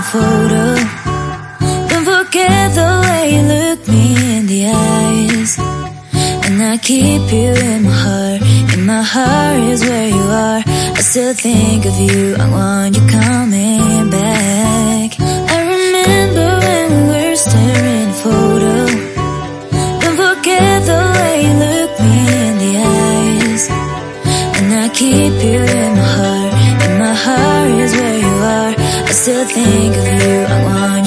photo. Don't forget the way you look me in the eyes. And I keep you in my heart. In my heart is where you are. I still think of you. I want you coming back. I remember when we were staring at a photo. Don't forget the way you look me in the eyes. And I keep you in my heart. In my heart is where you are. I still think of you. I want